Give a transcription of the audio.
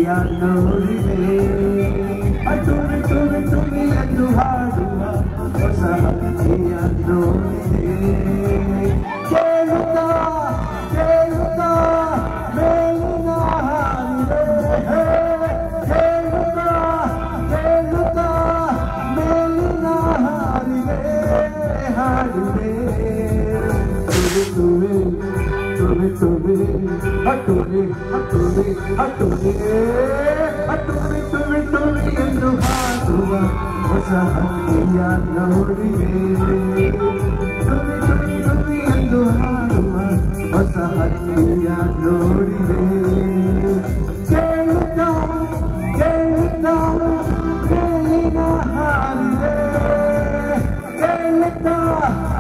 ಹಕ್ಕಿಯ ನೋಡಿದೆ ಟುವಿ ಟುವಿ ಟುವಿ ಎಂದು ಹಾಡುವ ಹೊಸ ಹಕ್ಕಿಯ ನೋಡಿದೆ ಕೇಳುತ್ತಾ ಕೇಳುತ್ತಾ ಮೇಲಿನ ಹಾಡಿದೆ ಕೇಳುತ್ತಾ ಕೇಳುತ್ತಾ ಮೇಲಿನ ಹಾಡಿದೆ ಹಾಡಿದೆ ಟುವಿ ಟುವಿ ಟುವಿ ಟುವಿ ಟುವಿ ಟುವಿ ಟುವಿ ಟುವಿ ಟುವಿ ಎಂದು ಹಾಡುವ ಹೊಸ ಹಕ್ಕಿಯ ನೋಡಿದೆ ಟುವಿ ಟುವಿ ಟುವಿ ಎಂದು ಹಾಡುವ ಹೊಸ ಹಕ್ಕಿಯ ನೋಡಿದೆ ಕೇಳುತ್ತಾ ಕೇಳುತ್ತಾ ಮೇಲಿನ ಹಾಡಿದೆ ಕೇಳುತ್ತಾ